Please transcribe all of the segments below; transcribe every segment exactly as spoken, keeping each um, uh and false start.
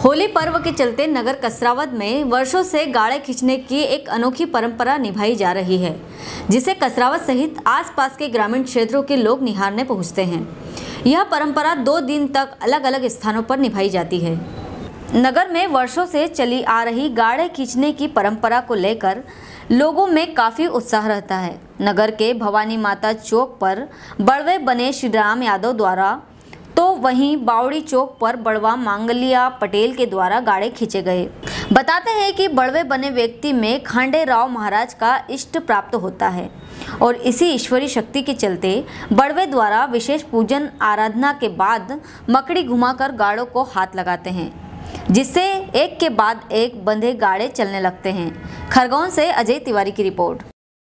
होली पर्व के चलते नगर कसरावद में वर्षों से गाड़े खींचने की एक अनोखी परंपरा निभाई जा रही है, जिसे कसरावद सहित आसपास के ग्रामीण क्षेत्रों के लोग निहारने पहुंचते हैं। यह परंपरा दो दिन तक अलग अलग स्थानों पर निभाई जाती है। नगर में वर्षों से चली आ रही गाड़े खींचने की परंपरा को लेकर लोगों में काफ़ी उत्साह रहता है। नगर के भवानी माता चौक पर बड़वे बने श्री राम यादव द्वारा, तो वहीं बावड़ी चौक पर बड़वा मांगलिया पटेल के द्वारा गाड़े खींचे गए। बताते हैं कि बड़वे बने व्यक्ति में खांडे राव महाराज का इष्ट प्राप्त होता है और इसी ईश्वरी शक्ति के चलते बड़वे द्वारा विशेष पूजन आराधना के बाद मकड़ी घुमाकर गाड़ों को हाथ लगाते हैं, जिससे एक के बाद एक बंधे गाड़े चलने लगते हैं। खरगोन से अजय तिवारी की रिपोर्ट।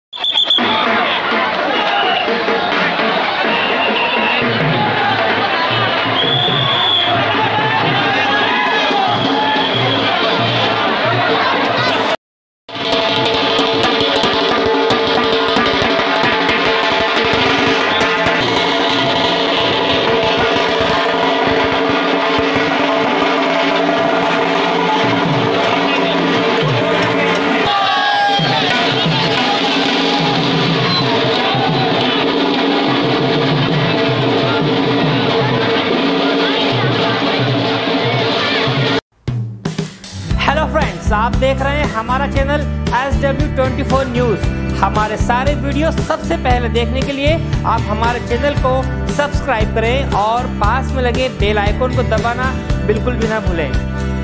हेलो फ्रेंड्स, आप देख रहे हैं हमारा channel S W twenty four news. हमारे सारे वीडियो सबसे पहले देखने के लिए आप हमारे चैनल को सब्सक्राइब करें और पास में लगे बेल आइकन को दबाना बिल्कुल भी ना भूलें।